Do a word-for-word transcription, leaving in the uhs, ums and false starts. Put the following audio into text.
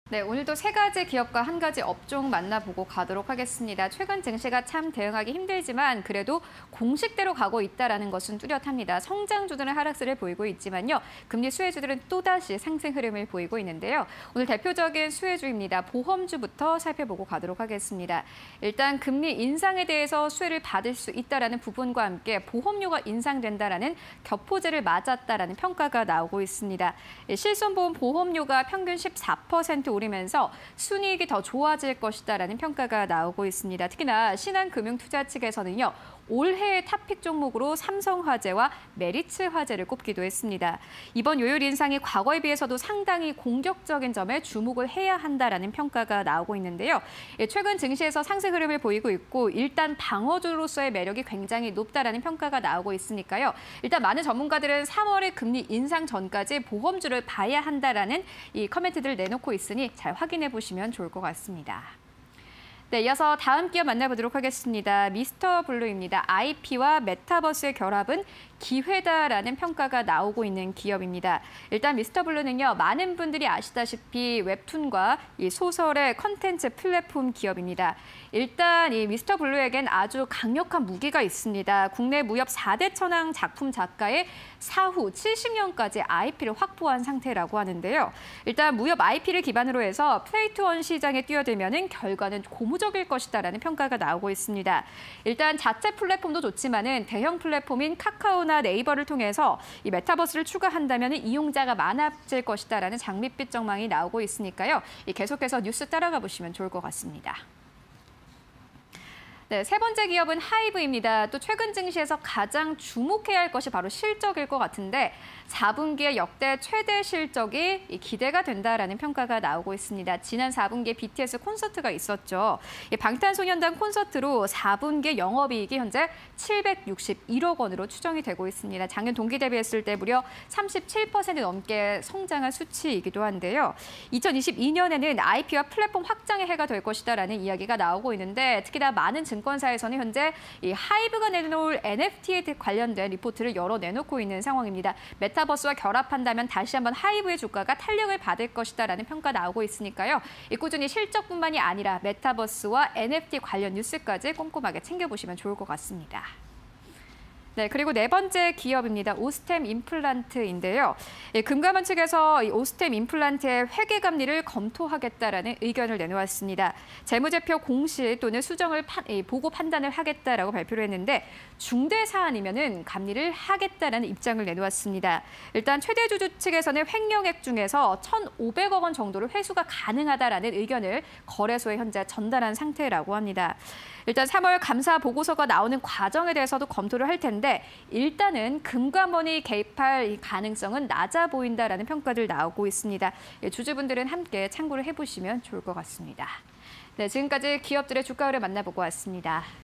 네, 오늘도 세 가지 기업과 한 가지 업종 만나보고 가도록 하겠습니다. 최근 증시가 참 대응하기 힘들지만 그래도 공식대로 가고 있다는 것은 뚜렷합니다. 성장주들은 하락세를 보이고 있지만요. 금리 수혜주들은 또다시 상승 흐름을 보이고 있는데요. 오늘 대표적인 수혜주입니다. 보험주부터 살펴보고 가도록 하겠습니다. 일단 금리 인상에 대해서 수혜를 받을 수 있다는 부분과 함께 보험료가 인상된다는 격포제를 맞았다는 평가가 나오고 있습니다. 실손보험 보험료가 평균 십사 퍼센트 오르면서 순이익이 더 좋아질 것이다라는 평가가 나오고 있습니다. 특히나 신한금융투자 측에서는요. 올해의 탑픽 종목으로 삼성화재와 메리츠화재를 꼽기도 했습니다. 이번 요율 인상이 과거에 비해서도 상당히 공격적인 점에 주목을 해야 한다라는 평가가 나오고 있는데요. 최근 증시에서 상승 흐름을 보이고 있고 일단 방어주로서의 매력이 굉장히 높다라는 평가가 나오고 있으니까요. 일단 많은 전문가들은 삼월의 금리 인상 전까지 보험주를 봐야 한다라는 이 커멘트들을 내놓고 있으니 잘 확인해 보시면 좋을 것 같습니다. 네, 이어서 다음 기업 만나보도록 하겠습니다. 미스터 블루입니다. 아이피와 메타버스의 결합은 기회다라는 평가가 나오고 있는 기업입니다. 일단 미스터 블루는요, 많은 분들이 아시다시피 웹툰과 이 소설의 컨텐츠 플랫폼 기업입니다. 일단 이 미스터 블루에겐 아주 강력한 무기가 있습니다. 국내 무협 사 대 천왕 작품 작가의 사후 칠십 년까지 아이피를 확보한 상태라고 하는데요. 일단 무협 아이피를 기반으로 해서 플레이투원 시장에 뛰어들면은 결과는 고무적일 것이다라는 평가가 나오고 있습니다. 일단 자체 플랫폼도 좋지만은 대형 플랫폼인 카카오나 네이버를 통해서 이 메타버스를 추가한다면 이용자가 많아질 것이다라는 장밋빛 전망이 나오고 있으니까요. 계속해서 뉴스 따라가 보시면 좋을 것 같습니다. 네, 세 번째 기업은 하이브입니다. 또 최근 증시에서 가장 주목해야 할 것이 바로 실적일 것 같은데 사 분기의 역대 최대 실적이 기대가 된다라는 평가가 나오고 있습니다. 지난 사 분기에 비티에스 콘서트가 있었죠. 방탄소년단 콘서트로 사 분기 영업이익이 현재 칠백육십일억 원으로 추정이 되고 있습니다. 작년 동기 대비했을 때 무려 삼십칠 퍼센트 넘게 성장한 수치이기도 한데요. 이천이십이 년에는 아이피와 플랫폼 확장의 해가 될 것이다라는 이야기가 나오고 있는데 특히나 많은 증권사에서는 현재 이 하이브가 내놓을 엔에프티에 관련된 리포트를 여러 내놓고 있는 상황입니다. 메타버스와 결합한다면 다시 한번 하이브의 주가가 탄력을 받을 것이다라는 평가 나오고 있으니까요. 꾸준히 실적뿐만이 아니라 메타버스와 엔에프티 관련 뉴스까지 꼼꼼하게 챙겨보시면 좋을 것 같습니다. 네, 그리고 네 번째 기업입니다. 오스템 임플란트인데요. 예, 금감원 측에서 이 오스템 임플란트의 회계감리를 검토하겠다라는 의견을 내놓았습니다. 재무제표 공시 또는 수정을 파, 예, 보고 판단을 하겠다라고 발표를 했는데 중대 사안이면은 감리를 하겠다라는 입장을 내놓았습니다. 일단 최대 주주 측에서는 횡령액 중에서 천오백억 원 정도를 회수가 가능하다라는 의견을 거래소에 현재 전달한 상태라고 합니다. 일단 삼월 감사 보고서가 나오는 과정에 대해서도 검토를 할 텐데 일단은 금감원이 개입할 가능성은 낮아 보인다라는 평가들 나오고 있습니다. 주주분들은 함께 참고를 해보시면 좋을 것 같습니다. 네, 지금까지 기업들의 주가 흐름 만나보고 왔습니다.